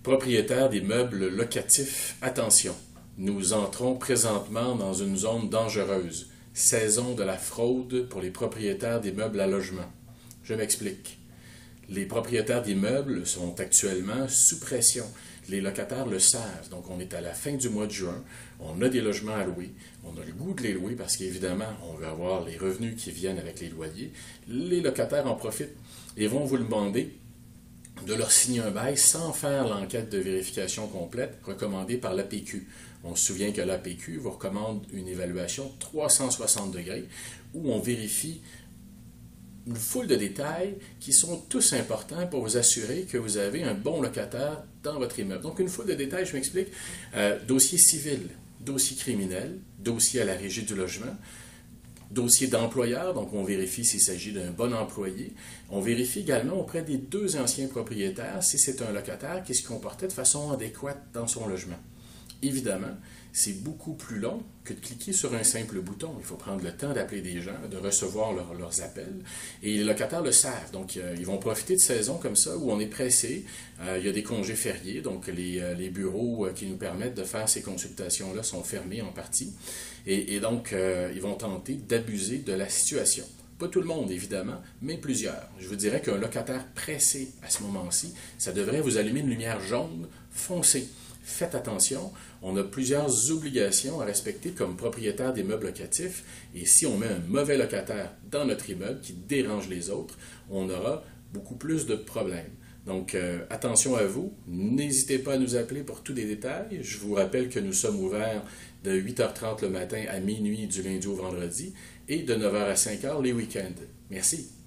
Propriétaires des meubles locatifs, attention, nous entrons présentement dans une zone dangereuse, saison de la fraude pour les propriétaires des meubles à logement. Je m'explique. Les propriétaires d'immeubles sont actuellement sous pression. Les locataires le savent. Donc, on est à la fin du mois de juin. On a des logements à louer. On a le goût de les louer parce qu'évidemment, on veut avoir les revenus qui viennent avec les loyers. Les locataires en profitent et vont vous demander de leur signer un bail sans faire l'enquête de vérification complète recommandée par l'APQ. On se souvient que l'APQ vous recommande une évaluation 360 degrés où on vérifie une foule de détails qui sont tous importants pour vous assurer que vous avez un bon locataire dans votre immeuble. Donc, une foule de détails, je m'explique. Dossier civil, dossier criminel, dossier à la régie du logement, dossier d'employeur, donc on vérifie s'il s'agit d'un bon employé. On vérifie également auprès des deux anciens propriétaires si c'est un locataire qui se comportait de façon adéquate dans son logement. Évidemment, c'est beaucoup plus long que de cliquer sur un simple bouton. Il faut prendre le temps d'appeler des gens, de recevoir leurs appels. Et les locataires le savent. Donc, ils vont profiter de saisons comme ça où on est pressé. Il y a des congés fériés. Donc, les bureaux qui nous permettent de faire ces consultations-là sont fermés en partie. Et donc, ils vont tenter d'abuser de la situation. Pas tout le monde, évidemment, mais plusieurs. Je vous dirais qu'un locataire pressé à ce moment-ci, ça devrait vous allumer une lumière jaune foncée. Faites attention, on a plusieurs obligations à respecter comme propriétaire des meubles locatifs et si on met un mauvais locataire dans notre immeuble qui dérange les autres, on aura beaucoup plus de problèmes. Donc, attention à vous, n'hésitez pas à nous appeler pour tous les détails. Je vous rappelle que nous sommes ouverts de 8h30 le matin à minuit du lundi au vendredi et de 9h à 5h les week-ends. Merci.